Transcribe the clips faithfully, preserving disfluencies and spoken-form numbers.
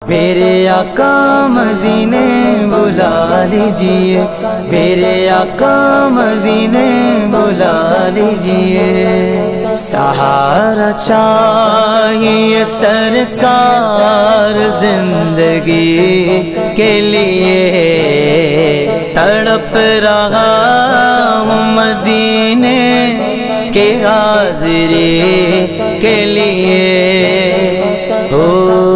میرے آقا مدینے بلا لیجئے، میرے آقا مدینے بلا لیجئے، سہارا چاہیے سرکار زندگی کے لیے، تڑپ رہا ہوں مدینے کے حاضری کے لیے، ہو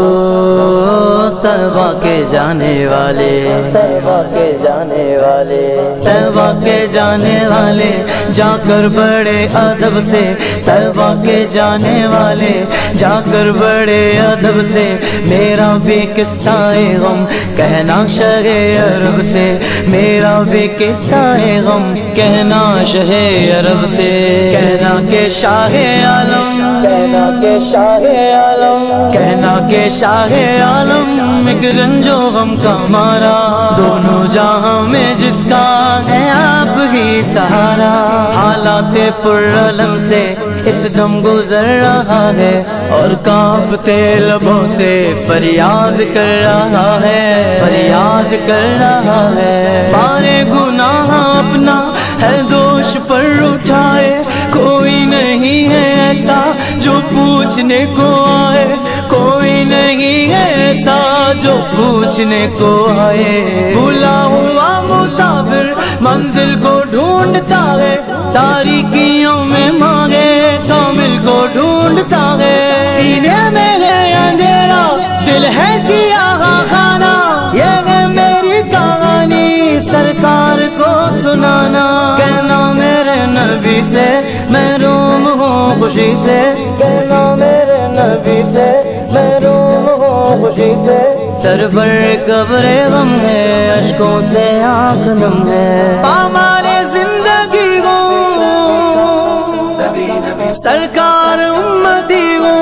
طیبہ کے جانے والے، طیبہ کے جانے والے، طیبہ کے جانے والے، جا کر بڑے ادب سے، طیبہ کے جانے والے، جا کر بڑے ادب سے، میرا بھی قصہ غم کہنا شہ عرب سے، میرا بھی قصہ غم کہنا شہ عرب سے، کہنا کہ شاہ عالم، کہنا کہ شاہ عالم، کہنا کہ شاہ عالم ایک رنج و غم کا مارا، دونوں جہاں میں جس کا ہے آپ ہی سہارا، حالات پرعلم سے اس دم گزر رہا ہے، اور کانپتے لبوں سے فریاد کر رہا ہے، فریاد کر رہا ہے، بارے گناہ اپنا ہے دوش پر اٹھائے، کوئی نہیں ہے ایسا جو پوچھنے کو آئے، کوئی نہیں ہے ایسا جو پوچھنے کو آئے، بھولا ہوا مسافر منزل کو ڈھونڈتا ہے، تاریکیوں میں مانگے کامل کو ڈھونڈتا ہے، سینے میں ہے اندھیرا دل ہے سیاہ خانہ، یہ ہے میری کہانی سرکار کو سنانا، کہنا میرے نبی سے محروم ہوں خوشی سے، کہنا میرے نبی سے محروم ہوں خوشی سے، سر پر قبر غم ہے اشکوں سے آنکھ نم ہے، ہمارے زندگی ہو سرکار امتی ہو،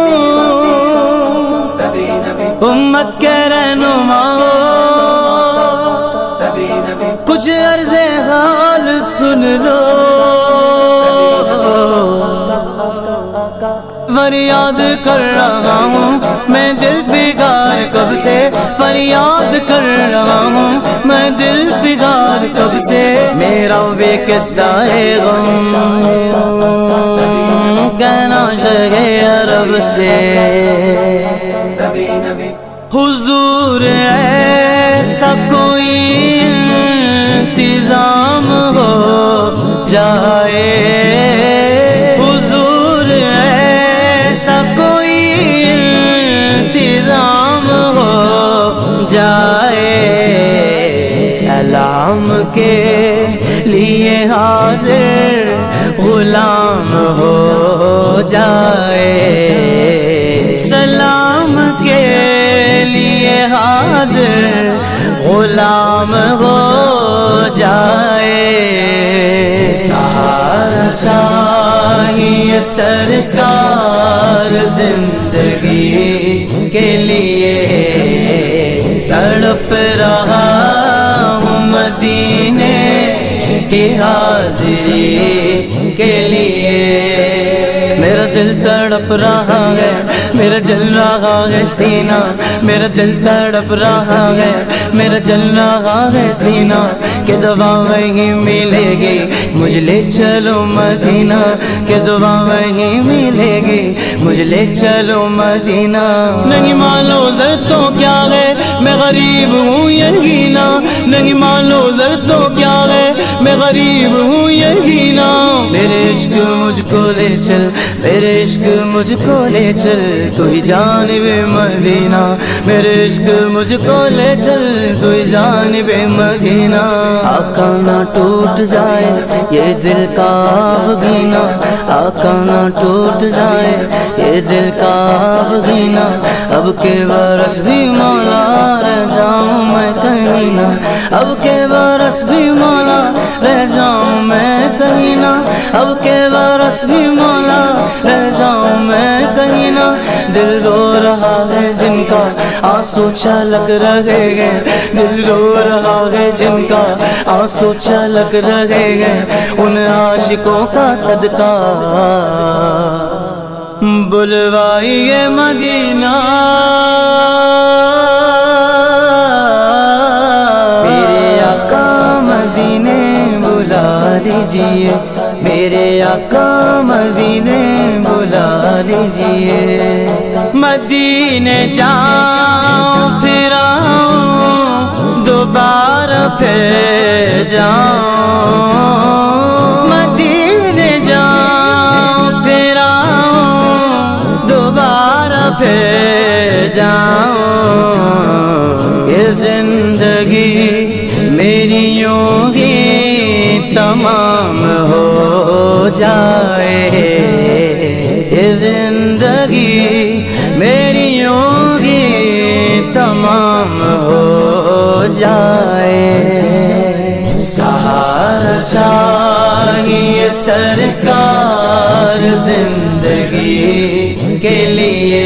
امت کے رہنما ہو، کچھ عرض حال سن لو، فریاد کر رہا ہوں میں دل فگار کب سے، فریاد کر رہا ہوں میں دل فگار کب سے، میرا بے قصہ غم کہنا شہ عرب سے، حضور ایسا کوئی انتظام ہو جائے، حضور ایسا کوئی انتظام ہو جائے، سلام کے لیے حاضر غلام ہو جائے، سلام کے لیے حاضر غلام ہو جائے، سہارا چاہیے سرکار زندگی کے لیے، تڑپ رہا ہوں مدینے کی حاضری کے لیے، میرا دل تڑپ رہا ہے، میرا جل رہا ہے سینہ، میرا دل تڑپ رہا ہے، میرا جل رہا ہے سینہ، کہ دعا وہیں ملے گی مجھ لے چلو مدینہ، کہ دعا وہیں ملے گی مجھ لے چلو مدینہ، نہیں مانو زر تو کیا ہے میں غریب ہوں یقینا، نہیں مانو زر تو کیا ہے میں غریب ہوں یقینا، میرے عشق مجھ کو لے چل، میرے عشق مجھ کو لے چل، تو ہی جانب مدینہ، میرے عشق مجھ کو لے چل، تو ہی جانب مدینہ، آقا نہ ٹوٹ جائے یہ دل کا بگینا، آقا نہ ٹوٹ جائے یہ دل کا بگینا، اب کے برس بھی مولا رہ جاؤں میں کہیں نہ، اب کے برس بھی مولا رہ جاؤں میں کہیں نہ، اب کے برس بھی مولا رہ جاؤں میں کہیں نہ، دل رو رہا ہے جن کا آنسو چھلک رہے ہیں، دل رو رہا ہے جن کا آنسو چھلک رہے ہیں، ان عاشقوں کا صدقہ بلوائیے مدینہ۔ لیجئے میرے آقا مدینے بلا لیجئے مدینے جاؤں پھر آؤں دوبارہ پھر جاؤں مدینے جاؤں پھر آؤں دوبارہ پھر جاؤں یہ زندگی میری یوں ہی تمام ہو جائے یہ زندگی میری یوں ہی تمام ہو جائے سہارا چاہیے سرکار زندگی کے لیے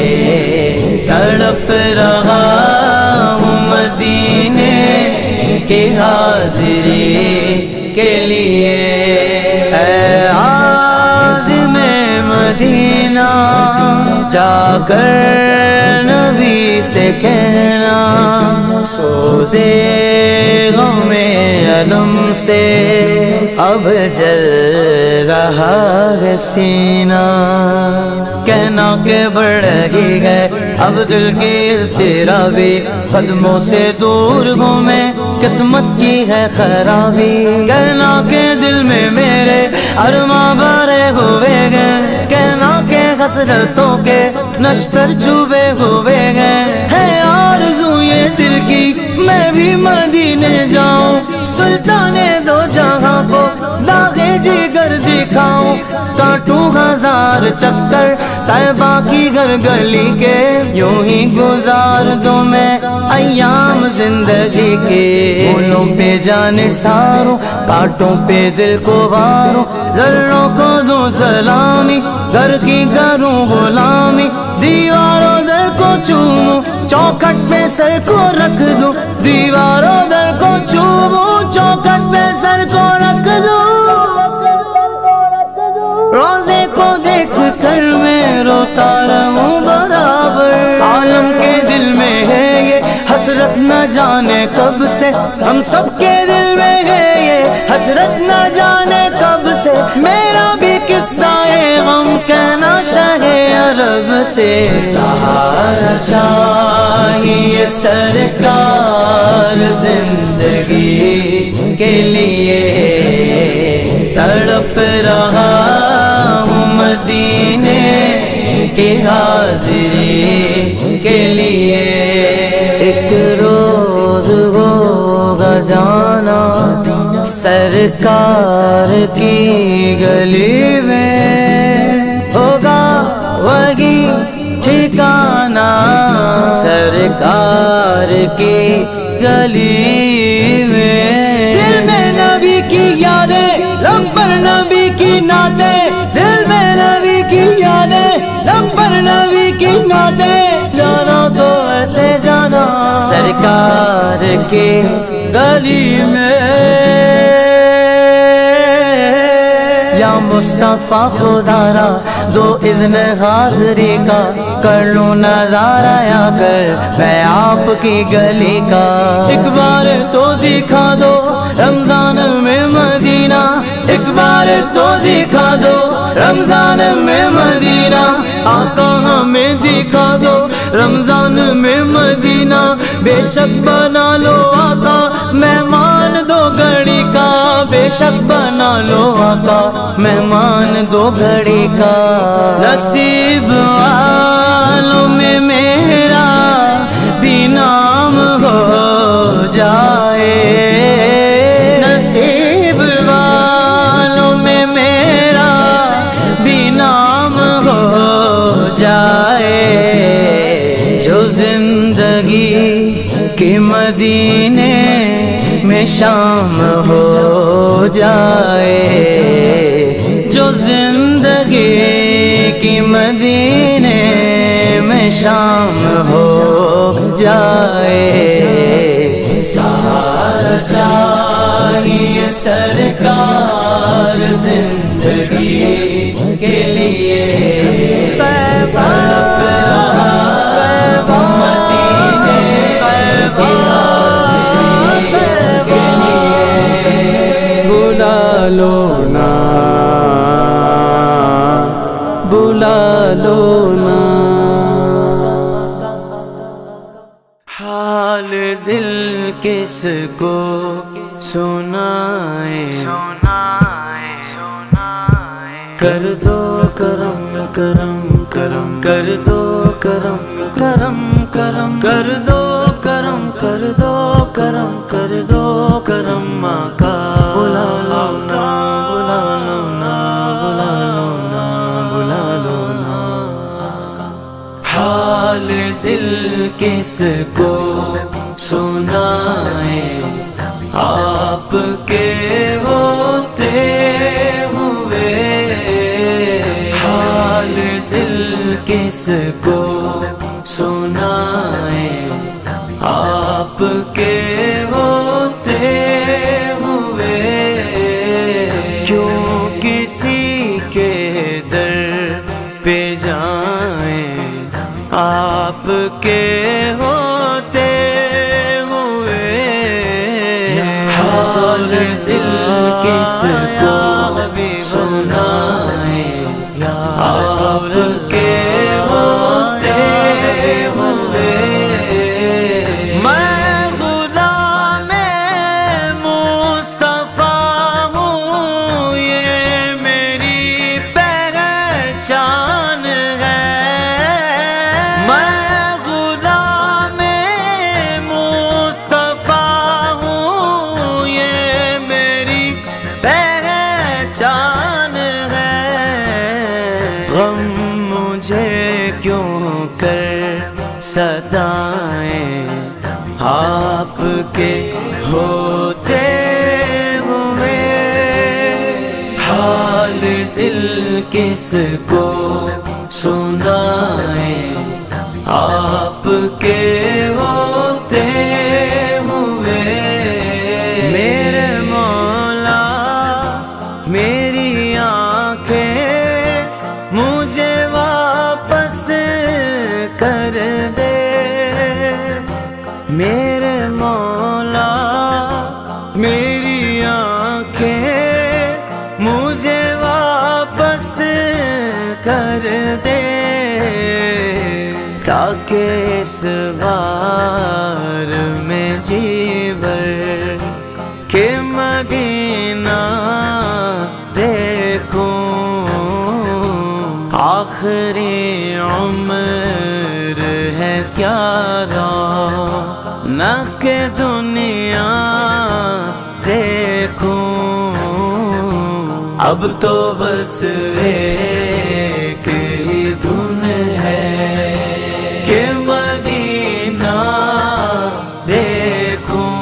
تڑپ رہا ہوں مدینے کی حاضری کے لیے اے عازم مدینہ جا کر نبی سے کہنا سوزے غم علم سے اب جل رہا ہے سینہ کہنا کہ بڑھ ہی گئے اب دل کی اضطرابی قدموں سے دور ہوں میں قسمت کی ہے خرابی کہنا کہ دل میں میرے ارماں بھرے ہوئے گئے کہنا کہ حسرتوں کے نشتر چوبے ہوئے گئے ہے آرزو یہ دل کی میں بھی مدینے جاؤں سلطان دو جہاں کو داغے جگر دکھاؤں کاٹوں ہزار چکر طیبہ کی گھر گلی کے یوں ہی گزار دوں میں ایام زندگی کے پھولوں پہ جانے ساروں کانٹوں پہ دل کو واروں ذروں کو دوں سلامی گھر کی کروں غلامی دیواروں در کو چوموں چوکھٹ پہ سر کو رکھ دوں دیواروں در کو چوموں چوکھٹ پہ سر کو رکھ دوں روزے کو دیکھ کر میں روتا رہوں برابر عالم کے دل میں ہے یہ حسرت نہ جانے کب سے ہم سب کے دل میں ہے یہ حسرت نہ جانے کب سے میرا بھی قصہ غم کہنا شاہ عرب سے سہارا چاہیے سرکار زندگی کے لیے تڑپ رہا ہوں مدینے کی حاضری کے لیے ایک روز ہوگا جانا سرکار کی گلی میں ہوگا وہی ٹھکانہ سرکار کی گلی میں دل میں نبی کی یادیں لب پر نبی کی نعتیں دل میں نبی کی یادیں لب پر نبی کی نعتیں جانا تو ایسے جانا سرکار کی گلی میں یا مصطفیٰ خدا را دو اذن حاضری کا کر لوں نظارہ یا کر میں آپ کی گلی کا ایک بار تو دکھا دو رمضان میں مدینہ اس بار تو دکھا دو رمضان میں مدینہ آقا ہمیں دکھا دو رمضان میں مدینہ بے شک بنا لو آقا مہمان دو گھڑی کا بے شک بنا لو آقا مہمان دو گھڑی کا نصیب والوں میں میرا بھی نام ہو جائے نصیب والوں میں میرا بھی نام ہو جائے جو زندگی کے مدینے میں شام ہو جائے جو زندگی کی مدینے میں شام ہو جائے سہارا چاہیے سرکار زندگی کے لیے تڑپ رہا مدینے کی حاضری کے لیے بلا لو حال دل کس کو سنائے، کر دو کرم کرم کرم، کر دو کرم کرم کرم، کر دو کرم کر دو کرم، کر دو کرم آقا، بلا لو نا بلا لو نا بلا لو نا بلا لو نا۔ حال دل کس کو سنائے، آپ کے ہوتے ہوئے، حال دل کس کو سنائے، آپ کے ہوتے ہوئے، کیوں کسی کے در پہ جائیں، آپ کے ہوتے ہوئے، حال دل کس کو سنائے، آپ کے ہوتے ہوئے، میں غلام مصطفیٰ ہوں، یہ میری پہچان ہے، میں غلام مصطفیٰ ہوں، یہ میری پہچان ہے، غم مجھے کیوں کر ستائیں، آپ کے ہوتے ہوئے، حال دل کس کو سنائیں، آپ کے ہوتے ہوئے، میرے مولا میری آنکھیں مجھے واپس کر دے، میرے مولا میری آنکھیں مجھے واپس کر دے، تاکہ اس بار میں جی بھر کے مدینہ دیکھوں، آخری عمر ہے کیا رونق دنیا دیکھوں، اب تو بس ایک ہی دھن ہے کہ مدینہ دیکھوں،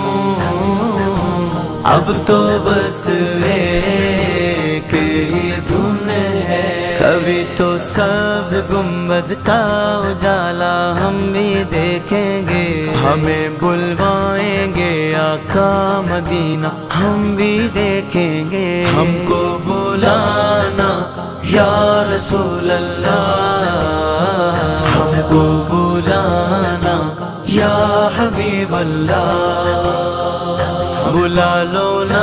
اب تو بس ایک ہی دھن ہے، کبھی تو سبز گنبد کا اجالا ہم بھی دیکھیں گے، ہمیں بلوائیں گے آقا مدینہ ہم بھی دیکھیں گے، ہم کو بلانا یا رسول اللہ، ہم کو بلانا یا حبیب اللہ، بلا لو نا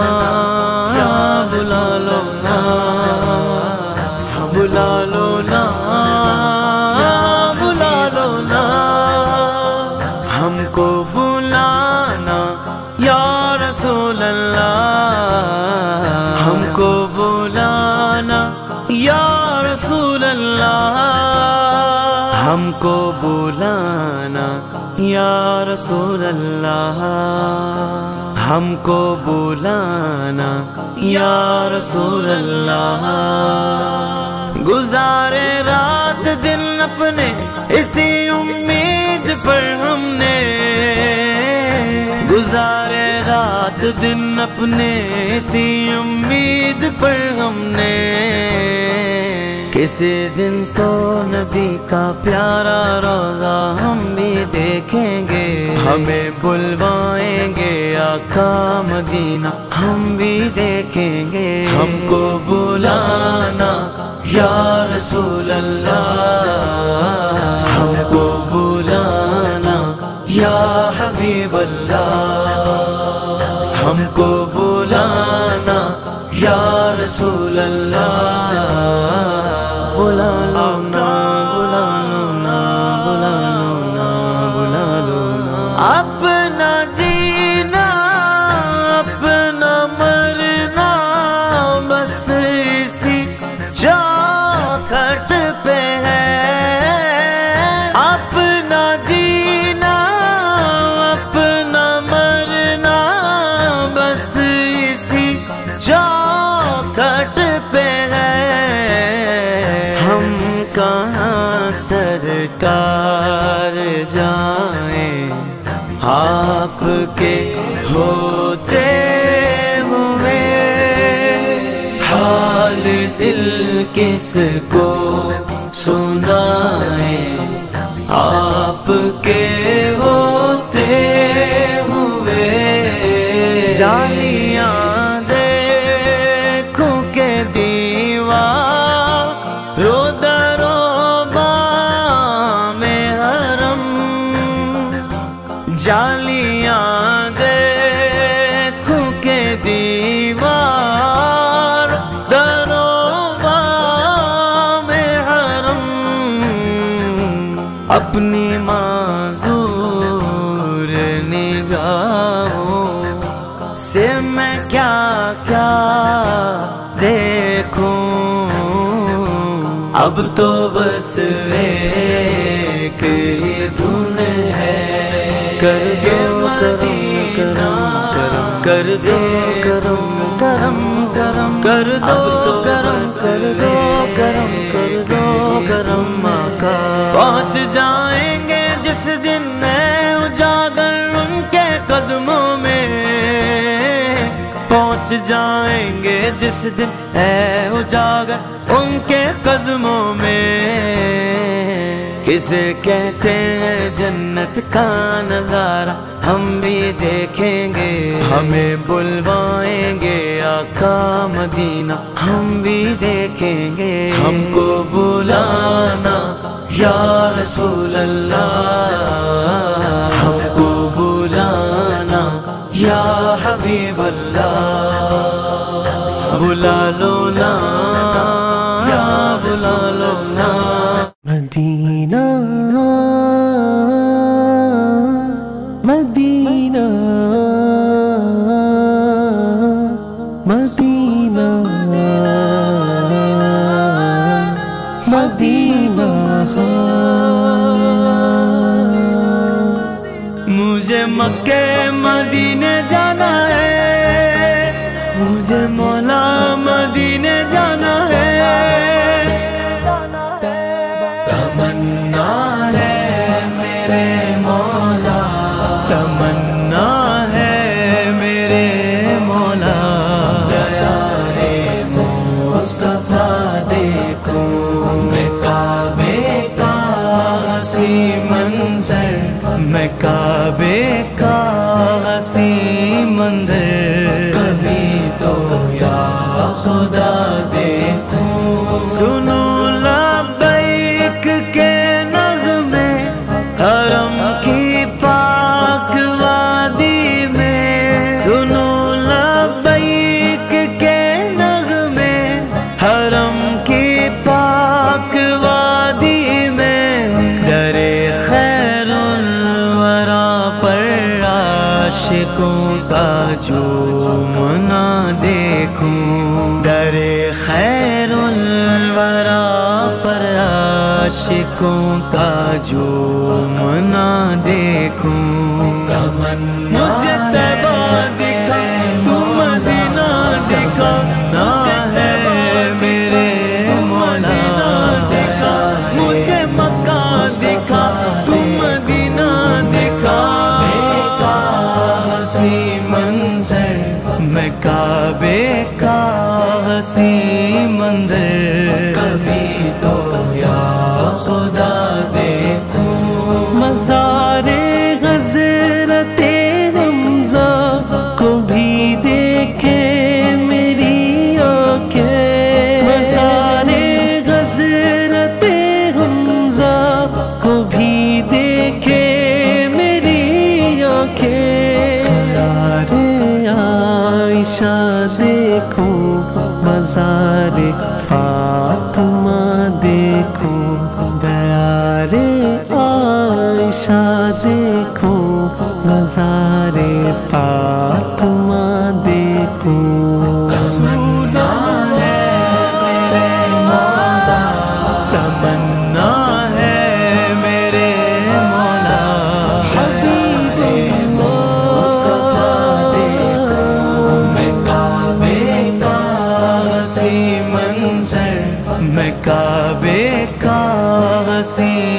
بلا لو نا بلا لو نا بلا لو نا، ہم کو بلانا یا رسول اللہ، ہم کو بلانا یا رسول اللہ، ہم کو بلانا یا رسول اللہ، ہم کو بلانا یا رسول اللہ، گزارے رات دن اپنے اسی امید پر ہم نے، گزارے رات دن اپنے اسی امید پر ہم نے، کسی دن تو نبی کا پیارا روزہ ہم بھی دیکھیں گے، ہمیں بلوائیں گے آقا مدینہ ہم بھی دیکھیں گے، ہم کو بلانا یا رسول اللہ، ہم کو بلانا یا حبیب اللہ، ہم کو بلانا یا رسول اللہ، بلا لو نا بلا لو نا بلا لو نا بلا لو نا۔ سرکار جائیں آپ کے ہوتے ہوئے حال دل کس کو سنائیں آپ کے ہوتے ہوئے جالیاں دیکھوں کے دیوار رو درو بام حرم جالیاں دیکھوں کے دیوار درو بام حرم اپنی معذور نگاہوں سے میں کیا کیا دیکھوں اب تو بس ایک ہی دھن ہے کر دو کرم کرم کر دو کرم کرم کرم کر دو کرم کر دو کرم کر دو کرم آقا پہنچ جائیں گے جس دن میں اجاگر ان کے قدموں میں پہنچ جائیں گے جس دن ہے اجاگر ان کے قدموں میں کسے کہتے ہیں جنت کا نظارہ ہم بھی دیکھیں گے ہمیں بلوائیں گے آقا مدینہ ہم بھی دیکھیں گے ہم کو بلانا یا رسول اللہ ہم کو بلانا یا حبیب اللہ بلا لو نا یا بلا لو نا مدینہ مدینہ مدینہ مدینہ مجھے مکے مدینے جانا ہے مجھے مولا مدینے جانا ہے تمنا ہے میرے مولا تمنا ہے میرے مولا پیارے مصطفیٰ دیکھوں میں کعبے کا حسی منظر میں کعبے کا حسی منظر کبھی تو یا خدا دیکھوں سنو لبیک کے نغمے حرم کی پاک وادی میں سنو لبیک کے نغمے حرم کی پاک وادی میں درے خیر الورا پر عاشقوں کا جو منا دیکھوں درے خیر الورا پر عاشقوں کا جو منا دیکھوں مجھے طیبہ دکھا تو مدینہ دکھا نہ ہے میرے مولا دکھا مجھے مکہ دکھا تو مدینہ دکھا حسی منظر میں کعبے کا حسی منظر کبھی تو یا خدا دیکھوں مزار حضرت حمزہ کو بھی دیکھے میری آنکھیں مزار حضرت حمزہ کو بھی دیکھے میری آنکھیں قرار عائشہ دیکھو مزار فاطمہ دیکھو دیار عائشہ دیکھو مزار فاطمہ دیکھو تمنا ہے میرے مولا تمنا ہے میرے مولا حبیب مصطفیٰ دیکھو میں کعبے کا حسی منظر میں کعبے کا حسی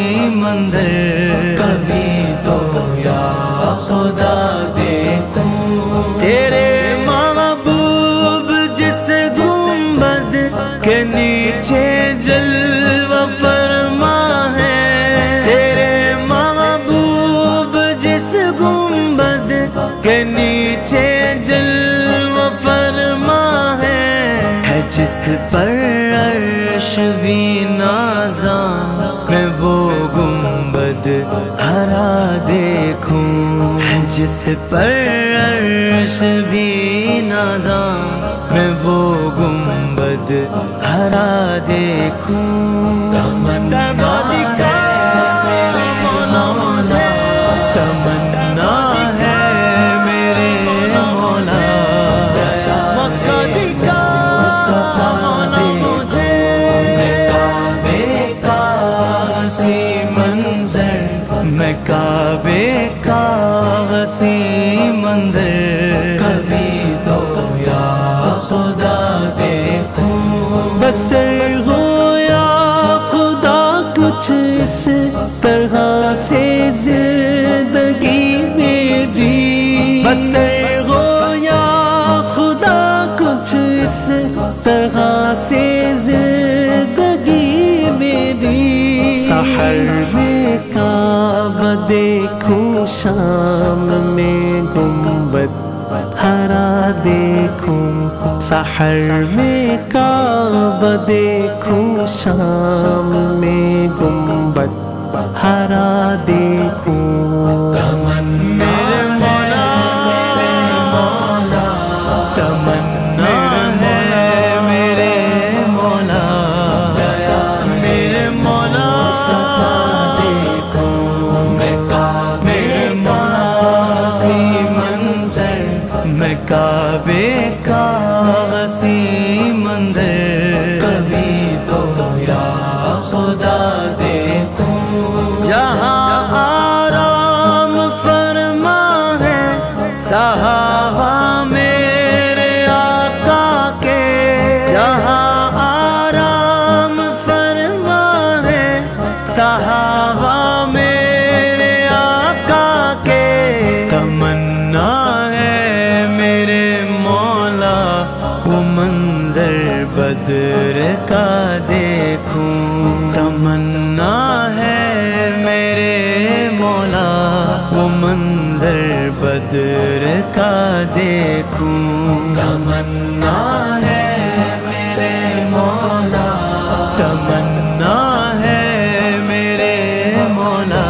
خدا دیکھوں تیرے محبوب جس گنبد کے نیچے جلوہ فرما ہے، تیرے محبوب جس گنبد کے نیچے جلوہ فرما ہے، ہے جس پر عرش بھی نازاں میں وہ گنبد ہرا دیکھوں، ہے جس پر عرش بھی نازاں میں وہ گنبد ہرا دیکھوں، تمنا دکھا میرے مولا مجھے، تمنا ہے میرے مولا، مکہ دکھا مولا مجھے، میں کعبے کا حسین منظر، میں کعبے کا حسین منظر کبھی تو یا خدا دیکھوں، بس ہو یا خدا کچھ اس طرح سے زندگی میری، بس ہو یا خدا کچھ اس طرح سے زندگی میری، سحر میں کعبہ دیکھوں، شام میں گنبد ہرا دیکھوں، سحر میں کعبہ دیکھوں، شام میں گنبد ہرا دیکھوں، تمنا میرے مولا، تمنا ہے میرے مولا، میرے مولا دیکھوں، میں کعبے کا حسین منظر، میں کعبے کا حسین منظر کبھی تو یا خدا دیکھوں، جہاں آرام فرما ہے صحابہ میرے آقا کے، جہاں آرام فرما ہے صحابہ میرے آقا کے، تمنا ہے میرے مولا وہ منظر بدر کا دیکھوں، تمنا ہے میرے مولا وہ منظر بدر کا دیکھوں، تمنا ہے میرے مولا، تمنا ہے میرے مولا،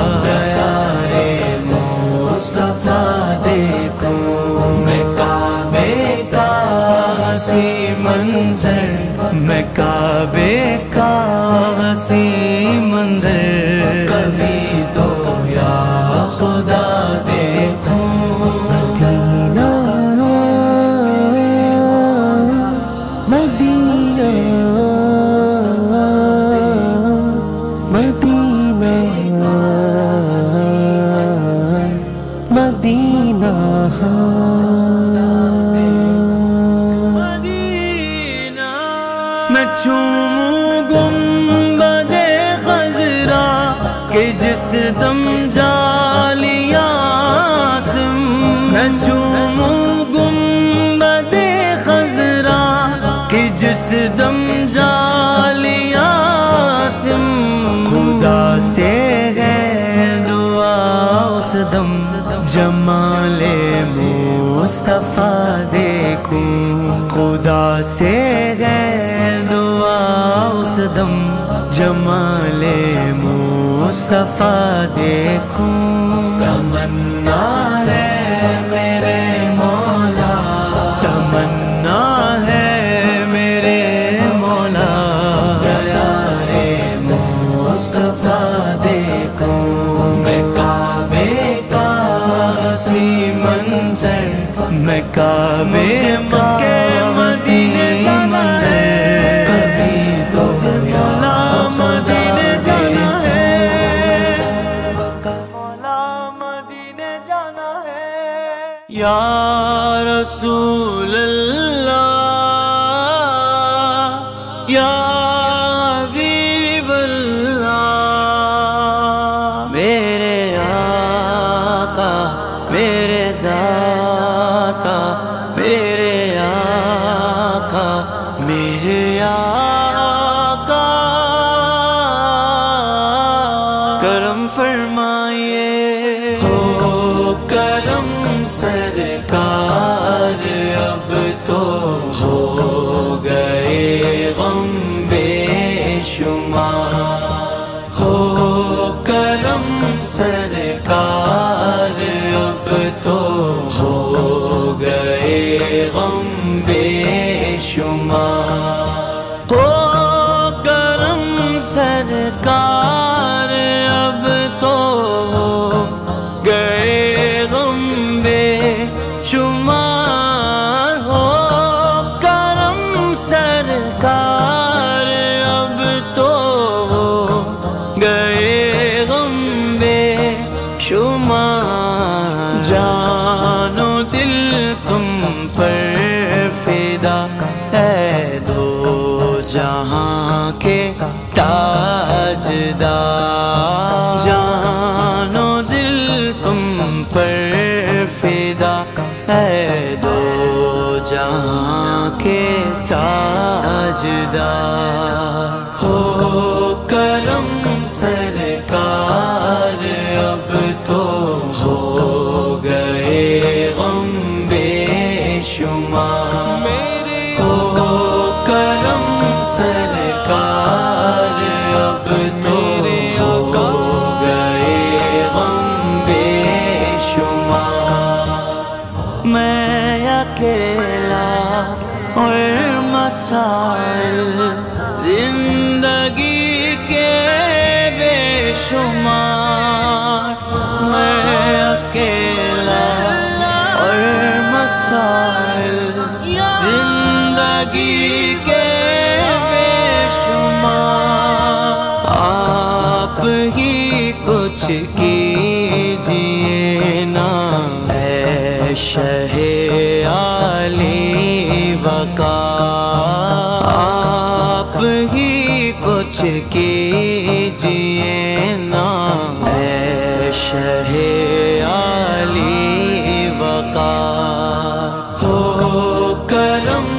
پیارے مصطفیٰ دیکھوں، میں کعبے کا حسین منظر، میں کعبے کا حسین منظر کبھی تو یا خدا دیکھوں، مدینہ مدینہ مدینہ مدینہ مدینہ، میں چوموں گنبد خضرا کہ جس دم جالیا سم، میں چوموں گنبد خضرا کہ جس دم جالیا سم، خدا سے ہے دعا اس دم جمال مصطفیٰ دیکھوں، خدا سے ہے دعا اس دم جمال مصطفیٰ دیکھوں، تمنا ہے میرے مولا، تمنا ہے میرے مولا، پیارے مصطفیٰ دیکھوں، میں کعبے کا حسین منظر، میں کعبے کا حسین منظر کبھی تو مولا مدینے جانا ہے، مولا مدینے جانا ہے، یا رسول اللہ یا حبیب اللہ، میرے آقا میرے داتا میرے آقا میرے آقا کرم فرمائیے ہو کرم سرکار اب تو ہو گئے غم بے شمار ہو کرم سرکار اب تو ہو گئے غم بے شمار ہو کرم سرکار اب تو ہو گئے غم بے شمار ہو کرم سرکار اب تو ہو گئے غم بے شمار جان و دل تم پر فدا ہے دو جہاں کے تاجدار جان و دل تم پر فدا ہے دو جہاں کے تاجدار ہو کرم سرکار اب تو ہو گئے غم بے شمار ہو کرم سرکار اب تو ہو گئے غم بے شمار میں اکیلا اور مسائل زندگی کے بے شمار میں اکیلا اور مسائل زندگی کے بے شمار آپ ہی کچھ کیجیے نا اے شہ عالی وقار آپ ہی کچھ کیجیے نا اے شہ عالی وقار ہو کرم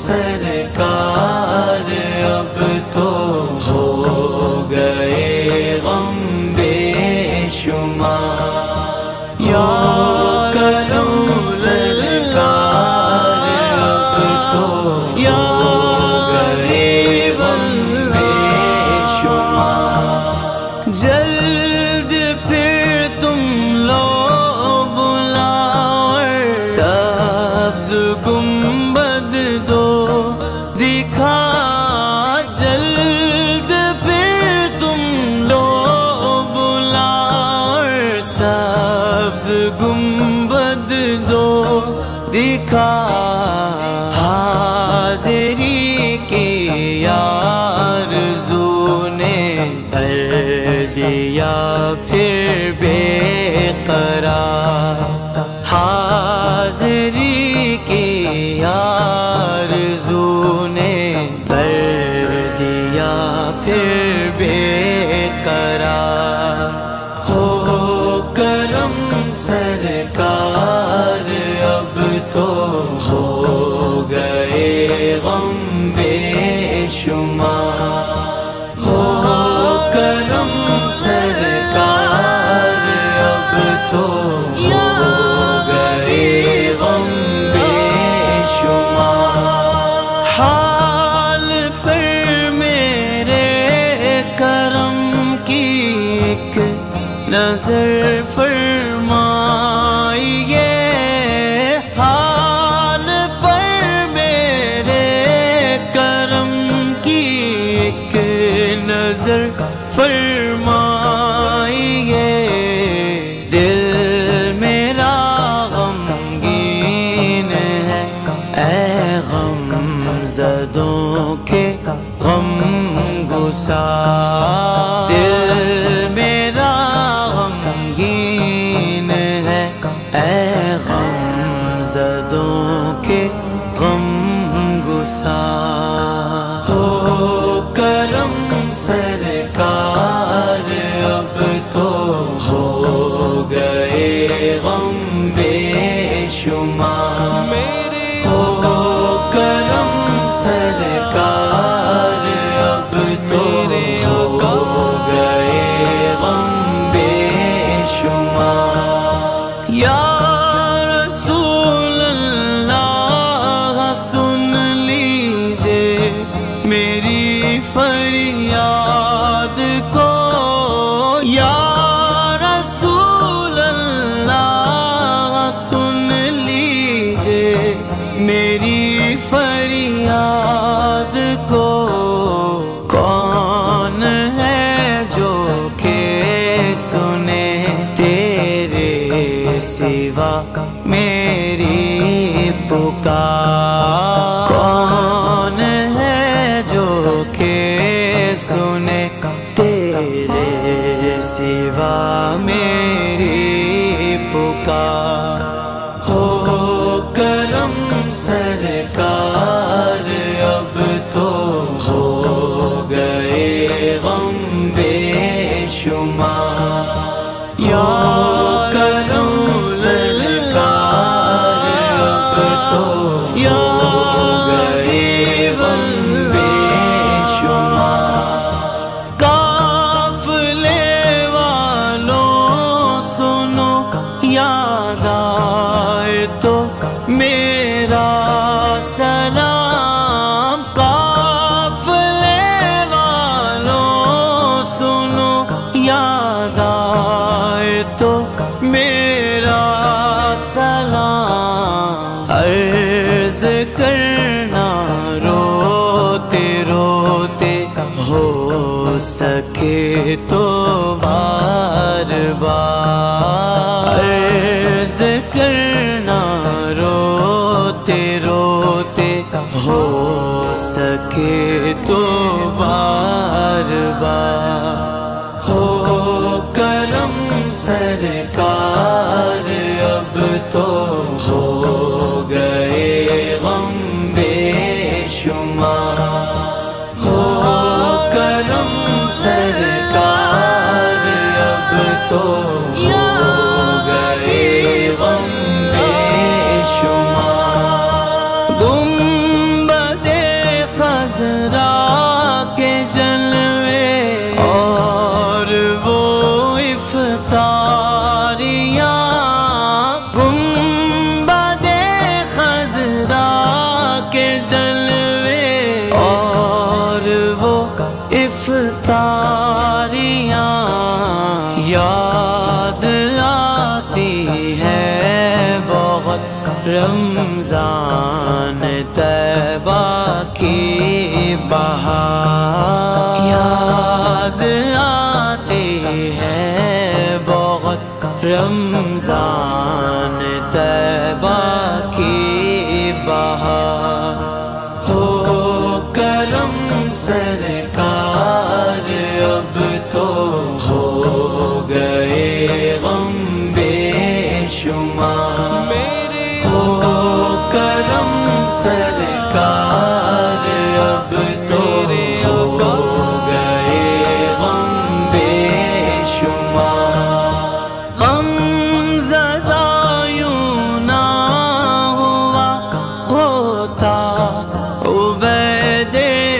سرکار اب تو ہو گئے غم بے شمار یا کرم سرکار اب تو یا گئے غم بے شمار جلد پھر تم لو بلاور سبز گنبد دو دکھا جلد پھر تم لو بلاور سبز گنبد دو دکھا حاضری کی آرزو نے کر دیا پھر بے قرار حاضری کی آرزو نے کر دیا پھر بے قرار ہو کرم سرکار اب تو ہو گئے غم بے شمار ہو کرم سرکار اب تو ہو گئے غم بے شمار حال پر میرے کرم کی ایک نظر فرمائیے حال پر میرے کرم کی ایک نظر فرمائیے دل میرا غمگین ہے اے غم زدوں کے غم گسار دل میرا غمگین ہے اے غم زدوں کے غم گسار ہو کرم سرکار اب تو ہو گئے غم سوا میری پکار؟ کون ہے جو کہ سنے تیرے سوا میری پکار؟ ہو کرم سرکار اب تو ہو گئے غم بے شمار، یا کرم سرکار اب تو ہو گئے غم بے شمار۔ قافلے والوں سنو یاد آئے تو میرا سلام، قافلے والوں سنو یاد آئے تو میرا سلام۔ عرض کرنا روتے روتے ہو سکے تو بار بار، عرض کرنا روتے روتے ہو سکے تو بار بار۔ ہو کرم سرکار اب تو ہو گئے غم بے شمار، ہو کرم سرکار اب تو ہو گئے غم بے شمار۔ گنبد خضرا کے جلوے اور وہ افطاریاں، گنبد خضرا کے جلوے اور وہ افطاریاں، یاد آتی ہے بہت رمضان طیبہ کی بہار، یاد آتی ہے بہت رمضان طیبہ کی بہار۔ ہو کرم سرکار اب تو ہو گئے غم بے شمار، ہو کرم سرکار اب تو ہو گئے غم بے شمار۔ غم زدہ یوں نہ ہوا ہوتا عبید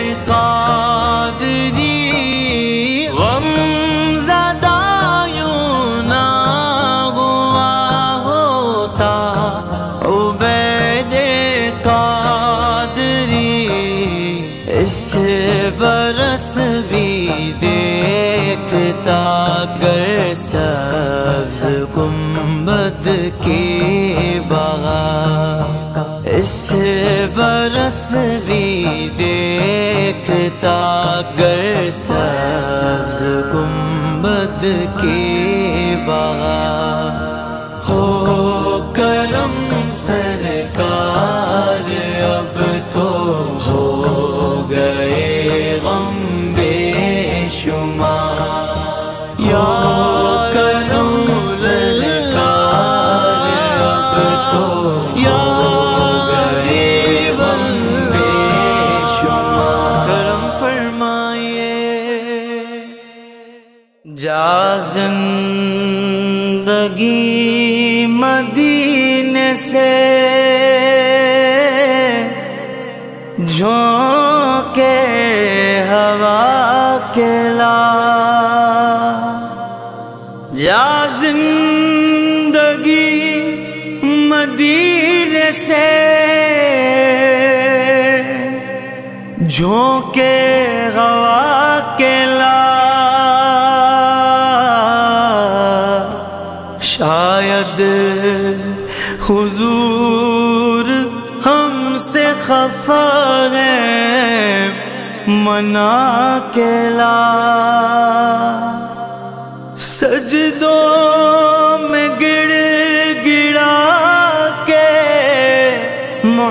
قادری، غم زدہ یوں نہ ہوا ہوتا عبید قادری، اس برس بھی دیکھتا گر سبز گنبد کی بہار، اس برس بھی دیکھتا گر سبز گنبد کی بہار۔ ہو کرم سرکار اب تو ہو گئے غم بے شمار، یا کرم سرکار اب تو ہو گئے غم بے شمار۔ کرم فرمائیے جا زندگی مدینے سے جھونکے ہوا کے لا، جا زندگی مدینے سے جھونکے ہوا کے لا، شاید حضور ہم سے خفا ہے منا کے لا، سجدوں میں گر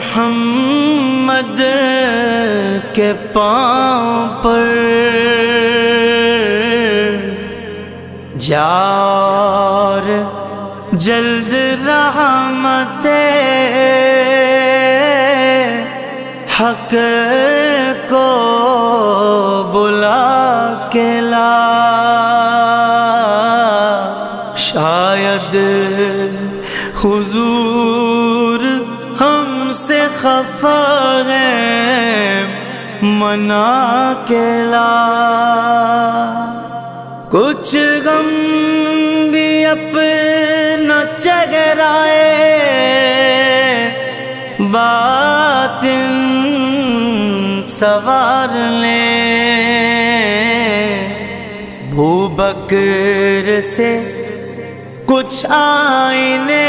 محمد کے پاؤں پر جار جلد رحمت حق کو بلا کے لا، شاید حضور ہم سے خفا ہے منا کے لا، کچھ غم بھی اپنا چہرائے باطن سوار لیں، بھو بکر سے کچھ آئینے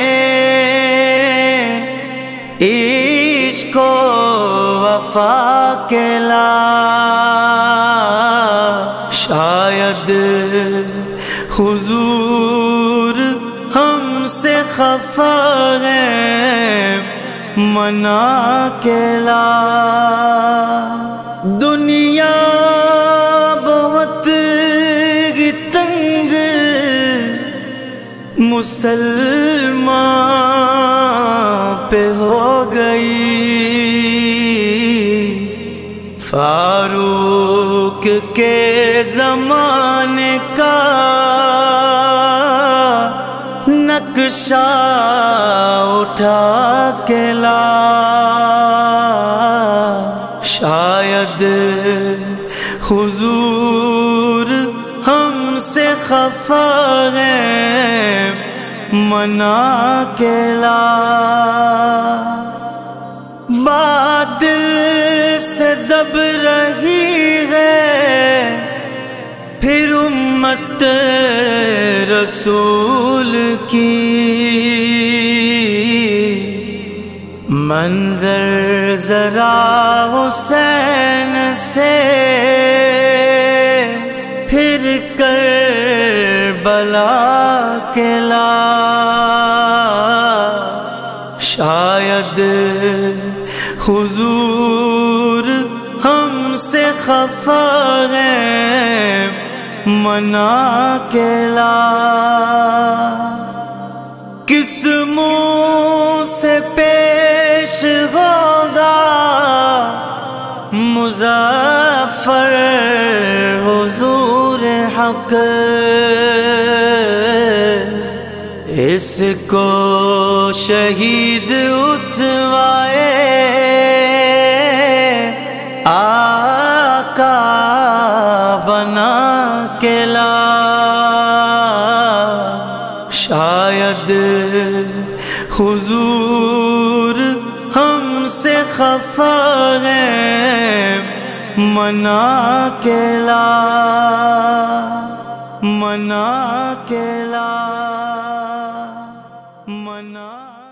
عشق و وفا کے لا، شاید حضور ہم سے خفا ہے منا کے لا، دنیا بہت تنگ مسلمان پہ ہو گئی، فاروق کے زمانے کا نقشہ اٹھا کے لا، شاید حضور ہم سے خفا ہے منا کے لا، باطل سے دب رہی ہے پھر امت رسول کی، منظر ذرا حسین سے پھر کربلا کے لا، شاید حضور ہم سے خفا ہے منا کے لا، کس منہ سے پیش ہوگا مظفر حضور حق، اس کو شہید اسوائے آقا بنا کے لا، شاید حضور ہم سے خفا ہے منا کے لا، منا کے لا، منا